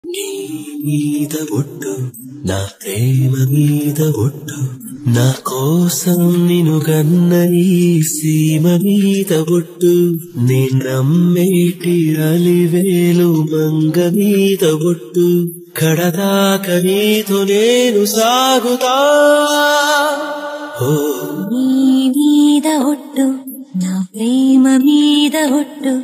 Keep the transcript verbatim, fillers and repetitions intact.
నీ మీద ఒట్టు నా ప్రేమ మీద ఒట్టు నా కోసం నిను గన్న ఈ సీమ మీద ఒట్టు నీ నమ్మేటి అలివేలు మంగ మీద ఒట్టు కడదాక నీతో నేను సాగుతా నీ మీద ఒట్టు నా ప్రేమ మీద ఒట్టు